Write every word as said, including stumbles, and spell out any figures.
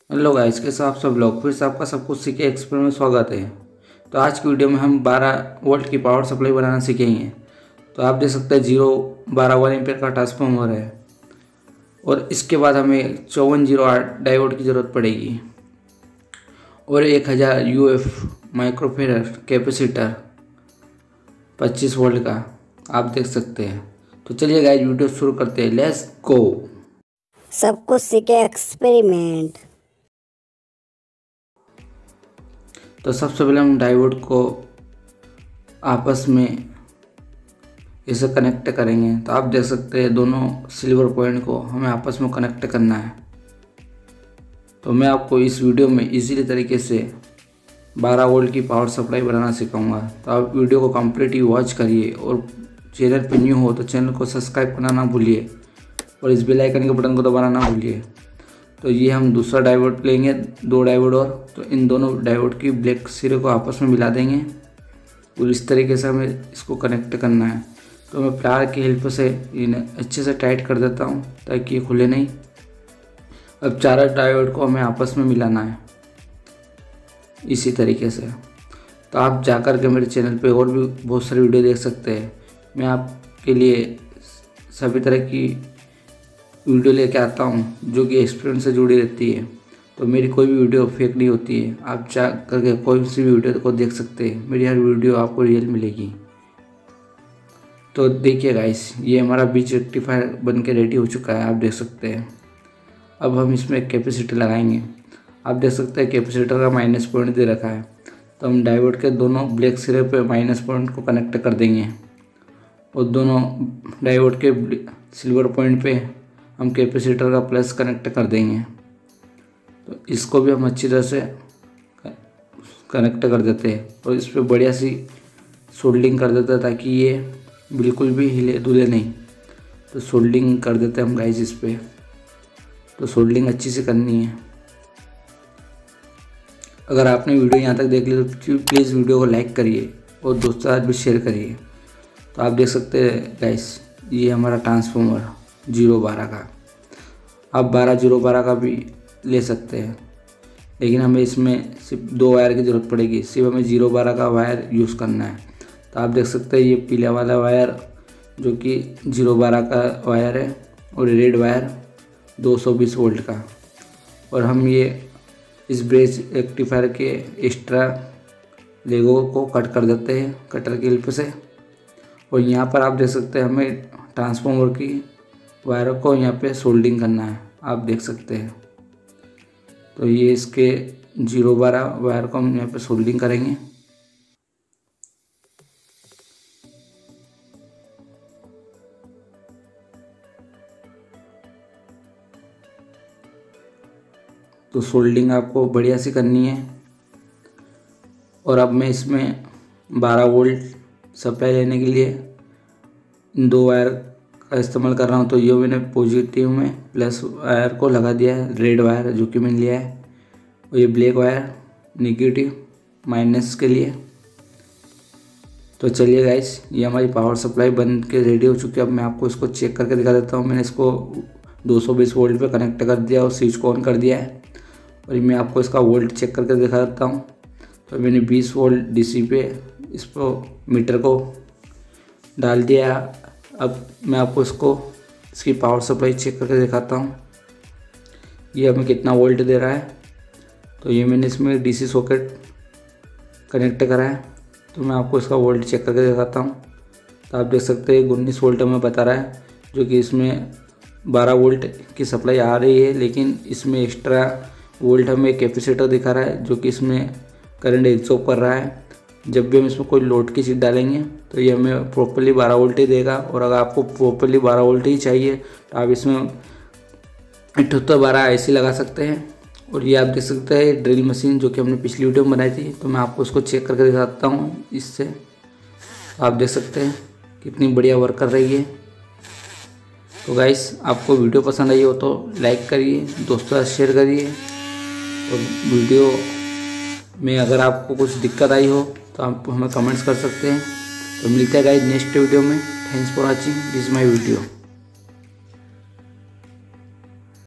Hello guys, कैसे आप सब लोग। फिर से आपका सब कुछ सीखे एक्सप्लेन में स्वागत है। तो आज की वीडियो में हम बारह वोल्ट की पावर सप्लाई बनाना सीखेंगे। तो आप देख सकते हैं जीरो बारह वन एम्पियर का ट्रांसफार्मर है और इसके बाद हमें चौवन जीरो आठ डायोड की ज़रूरत पड़ेगी और एक हज़ार यू एफ माइक्रोफेरड कैपेसिटर पच्चीस वोल्ट का आप देख सकते हैं। तो चलिए गाइस वीडियो शुरू करते हैं। Let's go. सब कुछ सीखे एक्सपेरिमेंट। तो सबसे पहले हम डायोड को आपस में इसे कनेक्ट करेंगे। तो आप देख सकते हैं दोनों सिल्वर पॉइंट को हमें आपस में कनेक्ट करना है। तो मैं आपको इस वीडियो में इजीली तरीके से बारह वोल्ट की पावर सप्लाई बनाना सिखाऊंगा। तो आप वीडियो को कंप्लीटली वॉच करिए और चैनल पर न्यू हो तो चैनल को सब्सक्राइब करना ना भूलिए और इस बेल आइकन के बटन को दबाना ना भूलिए। तो ये हम दूसरा डायोड लेंगे, दो डायोड और। तो इन दोनों डायोड की ब्लैक सिरे को आपस में मिला देंगे और इस तरीके से हमें इसको कनेक्ट करना है। तो मैं प्लायर की हेल्प से इन्हें अच्छे से टाइट कर देता हूँ ताकि ये खुले नहीं। अब चारों डायोड को हमें आपस में मिलाना है इसी तरीके से। तो आप जाकर के मेरे चैनल पे और भी बहुत सारी वीडियो देख सकते हैं। मैं आपके लिए सभी तरह की वीडियो लेके आता हूँ जो कि एक्सपीरियंस से जुड़ी रहती है। तो मेरी कोई भी वीडियो फेक नहीं होती है। आप जा करके कोई सी भी वीडियो को देख सकते हैं, मेरी हर वीडियो आपको रियल मिलेगी। तो देखिए गाइस, ये हमारा बीच रेक्टिफायर बन के रेडी हो चुका है, आप देख सकते हैं। अब हम इसमें कैपेसिटर लगाएंगे। आप देख सकते हैं कैपेसिटर का माइनस पॉइंट दे रखा है। तो हम डायोड के दोनों ब्लैक सिरे पे माइनस पॉइंट को कनेक्ट कर देंगे और दोनों डायोड के सिल्वर पॉइंट पे हम कैपेसिटर का प्लस कनेक्ट कर देंगे। तो इसको भी हम अच्छी तरह से कनेक्ट कर देते हैं और इस पर बढ़िया सी सोल्डिंग कर देते हैं ताकि ये बिल्कुल भी हिले डुले नहीं। तो सोल्डिंग कर देते हैं हम गाइस इस पर। तो सोल्डिंग अच्छी से करनी है। अगर आपने वीडियो यहाँ तक देख ली तो प्लीज़ वीडियो को लाइक करिए और दोस्तों के साथ भी शेयर करिए। तो आप देख सकते हैं गाइस, ये हमारा ट्रांसफार्मर जीरो बारह का। आप बारह जीरो बारह का भी ले सकते हैं, लेकिन हमें इसमें सिर्फ दो वायर की ज़रूरत पड़ेगी। सिर्फ हमें जीरो बारह का वायर यूज़ करना है। तो आप देख सकते हैं ये पीला वाला वायर जो कि जीरो बारह का वायर है और रेड वायर दो सौ बीस वोल्ट का। और हम ये इस ब्रिज रेक्टिफायर के एक्स्ट्रा लेगो को कट कर देते हैं कटर की हेल्प से। और यहाँ पर आप देख सकते हैं हमें ट्रांसफार्मर की वायर को यहाँ पे सोल्डिंग करना है, आप देख सकते हैं। तो ये इसके जीरो बारह वायर को हम यहाँ पे सोल्डिंग करेंगे। तो सोल्डिंग आपको बढ़िया सी करनी है। और अब मैं इसमें बारह वोल्ट सप्लाई लेने के लिए इन दो वायर का इस्तेमाल कर रहा हूँ। तो ये मैंने पॉजिटिव में प्लस वायर को लगा दिया है, रेड वायर जो कि मैंने लिया है, और ये ब्लैक वायर नेगेटिव माइनस के लिए। तो चलिए गाइस, ये हमारी पावर सप्लाई बन के रेडी हो चुकी है। अब मैं आपको इसको चेक करके दिखा देता हूँ। मैंने इसको दो सौ बीस वोल्ट पे कनेक्ट कर दिया और स्विच को ऑन कर दिया है और मैं आपको इसका वोल्ट चेक करके दिखा देता हूँ। तो मैंने बीस वोल्ट डीसी पे इसको मीटर को डाल दिया। अब मैं आपको इसको इसकी पावर सप्लाई चेक करके दिखाता हूँ ये हमें कितना वोल्ट दे रहा है। तो ये मैंने इसमें डीसी सॉकेट कनेक्ट करा है। तो मैं आपको इसका वोल्ट चेक करके दिखाता हूँ। तो आप देख सकते हैं उन्नीस वोल्ट हमें बता रहा है, जो कि इसमें बारह वोल्ट की सप्लाई आ रही है, लेकिन इसमें एक्स्ट्रा वोल्ट हमें कैपेसिटर दिखा रहा है जो कि इसमें करंट एब्जॉर्ब कर रहा है। जब भी हम इसमें कोई लोड की चीज़ डालेंगे तो ये हमें प्रॉपर्ली बारह वोल्ट ही देगा। और अगर आपको प्रॉपर्ली बारह वोल्ट ही चाहिए तो आप इसमें अठहत्तर बारह ऐसी लगा सकते हैं। और ये आप देख सकते हैं ड्रिल मशीन जो कि हमने पिछली वीडियो में बनाई थी। तो मैं आपको उसको चेक करके दिखाता हूँ इससे। आप देख सकते हैं कितनी बढ़िया वर्क कर रही है। तो गाइस, आपको वीडियो पसंद आई हो तो लाइक करिए, दोस्तों के साथ शेयर करिए। और वीडियो में अगर आपको कुछ दिक्कत आई हो तो आप हमें कमेंट्स कर सकते हैं। तो मिलते हैं गाइस नेक्स्ट वीडियो में। Thanks for watching this my video.